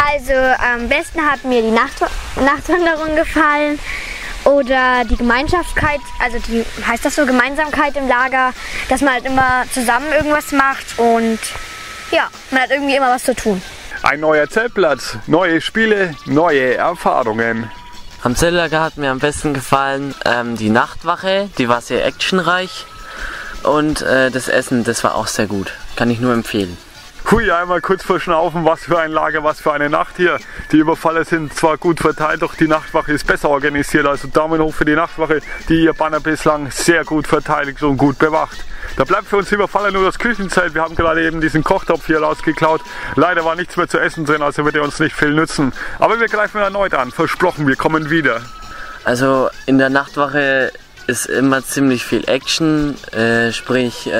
Also am besten hat mir die Nachtwanderung gefallen oder die Gemeinschaftkeit, also die, heißt das so, Gemeinsamkeit im Lager, dass man halt immer zusammen irgendwas macht und ja, man hat irgendwie immer was zu tun. Ein neuer Zeltplatz, neue Spiele, neue Erfahrungen. Am Zeltlager hat mir am besten gefallen die Nachtwache, die war sehr actionreich und das Essen, das war auch sehr gut, kann ich nur empfehlen. Hui, einmal kurz verschnaufen, was für ein Lager, was für eine Nacht hier. Die Überfalle sind zwar gut verteilt, doch die Nachtwache ist besser organisiert. Also Daumen hoch für die Nachtwache, die ihr Banner bislang sehr gut verteidigt und gut bewacht. Da bleibt für uns Überfaller nur das Küchenzelt. Wir haben gerade eben diesen Kochtopf hier rausgeklaut. Leider war nichts mehr zu essen drin, also wird er uns nicht viel nützen. Aber wir greifen erneut an, versprochen, wir kommen wieder. Also in der Nachtwache ist immer ziemlich viel Action, sprich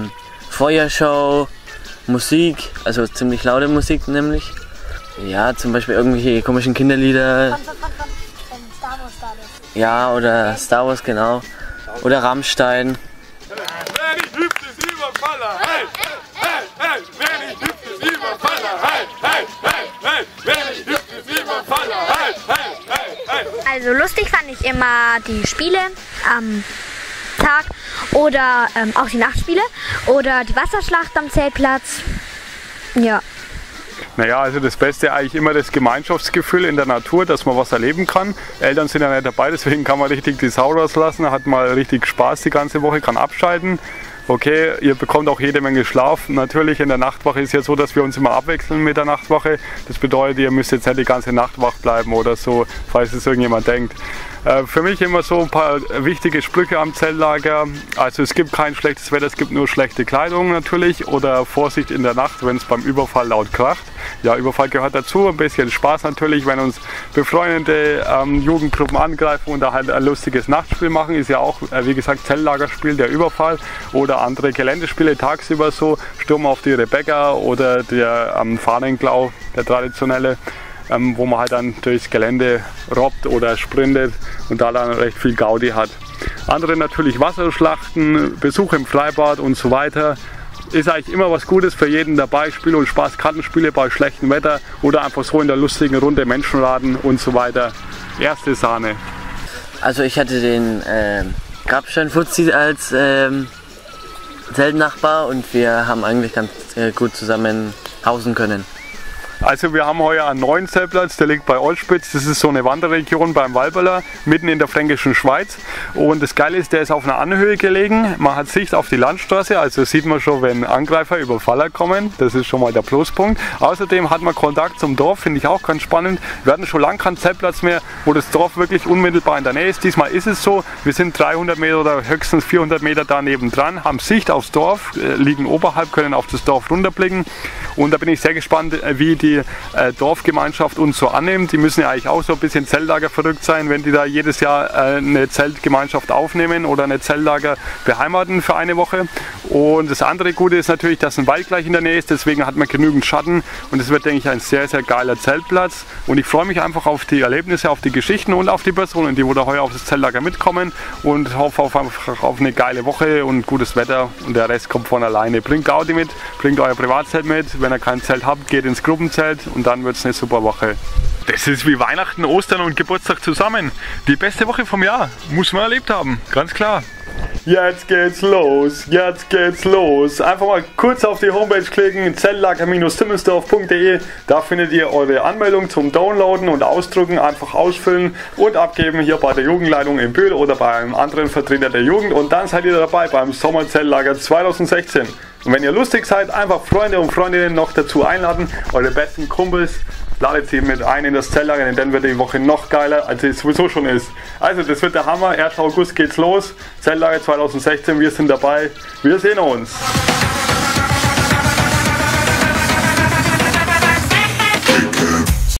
Feuershow, Musik, also ziemlich laute Musik nämlich. Ja, zum Beispiel irgendwelche komischen Kinderlieder. Star Wars. Ja, oder Star Wars, genau. Oder Rammstein. Wer nicht hüpft, ist Überfaller. Hey, hey, hey. Wer nicht hüpft, ist Überfaller. Hey, hey, hey. Wer nicht hüpft, ist Überfaller. Hey, hey, hey. Also lustig fand ich immer die Spiele am Tag oder auch die Nachtspiele oder die Wasserschlacht am Zeltplatz. Ja. Naja, also das Beste eigentlich immer das Gemeinschaftsgefühl in der Natur, dass man was erleben kann. Eltern sind ja nicht dabei, deswegen kann man richtig die Sau rauslassen, hat mal richtig Spaß die ganze Woche, kann abschalten. Okay, ihr bekommt auch jede Menge Schlaf. Natürlich in der Nachtwache ist ja so, dass wir uns immer abwechseln mit der Nachtwache. Das bedeutet, ihr müsst jetzt nicht die ganze Nacht wach bleiben oder so, falls es irgendjemand denkt. Für mich immer so ein paar wichtige Sprüche am Zeltlager. Also es gibt kein schlechtes Wetter, es gibt nur schlechte Kleidung natürlich. Oder Vorsicht in der Nacht, wenn es beim Überfall laut kracht. Ja, Überfall gehört dazu, ein bisschen Spaß natürlich, wenn uns befreundete Jugendgruppen angreifen und da halt ein lustiges Nachtspiel machen. Ist ja auch, wie gesagt, Zeltlagerspiel, der Überfall. Oder andere Geländespiele tagsüber so, Sturm auf die Rebecca oder der Fahnenklau, der traditionelle. Wo man halt dann durchs Gelände robbt oder sprintet und da dann recht viel Gaudi hat. Andere natürlich Wasserschlachten, Besuch im Freibad und so weiter. Ist eigentlich immer was Gutes für jeden dabei. Spiel und Spaß, Kartenspiele bei schlechtem Wetter oder einfach so in der lustigen Runde Menschenraten und so weiter. Erste Sahne. Also ich hatte den Grabstein-Fuzzi als Zeltnachbar und wir haben eigentlich ganz gut zusammen hausen können. Also wir haben heuer einen neuen Zeltplatz, der liegt bei Olspitz. Das ist so eine Wanderregion beim Walberler, mitten in der fränkischen Schweiz. Und das Geile ist, der ist auf einer Anhöhe gelegen. Man hat Sicht auf die Landstraße, also sieht man schon, wenn Angreifer, Überfaller kommen. Das ist schon mal der Pluspunkt. Außerdem hat man Kontakt zum Dorf, finde ich auch ganz spannend. Wir hatten schon lange keinen Zeltplatz mehr, wo das Dorf wirklich unmittelbar in der Nähe ist. Diesmal ist es so, wir sind 300 Meter oder höchstens 400 Meter daneben dran, haben Sicht aufs Dorf, liegen oberhalb, können auf das Dorf runterblicken. Und da bin ich sehr gespannt, wie die Dorfgemeinschaft uns so annimmt. Die müssen ja eigentlich auch so ein bisschen Zeltlager verrückt sein, wenn die da jedes Jahr eine Zeltgemeinschaft aufnehmen oder eine Zeltlager beheimaten für eine Woche. Und das andere Gute ist natürlich, dass ein Wald gleich in der Nähe ist, deswegen hat man genügend Schatten und es wird, denke ich, ein sehr, sehr geiler Zeltplatz. Und ich freue mich einfach auf die Erlebnisse, auf die Geschichten und auf die Personen, die da heuer auf das Zeltlager mitkommen und hoffe einfach auf eine geile Woche und gutes Wetter und der Rest kommt von alleine. Bringt Gaudi mit, bringt euer Privatzelt mit, wenn ihr kein Zelt habt, geht ins Gruppenzelt und dann wird es eine super Woche. Das ist wie Weihnachten, Ostern und Geburtstag zusammen. Die beste Woche vom Jahr. Muss man erlebt haben, ganz klar. Jetzt geht's los, jetzt geht's los. Einfach mal kurz auf die Homepage klicken, zeltlager-simmelsdorf.de. Da findet ihr eure Anmeldung zum Downloaden und Ausdrucken. Einfach ausfüllen und abgeben hier bei der Jugendleitung in Bühl oder bei einem anderen Vertreter der Jugend. Und dann seid ihr dabei beim Sommerzeltlager 2016. Und wenn ihr lustig seid, einfach Freunde und Freundinnen noch dazu einladen, eure besten Kumpels, ladet sie mit ein in das Zeltlager, denn dann wird die Woche noch geiler, als sie sowieso schon ist. Also das wird der Hammer, 1. August geht's los, Zeltlager 2016, wir sind dabei, wir sehen uns.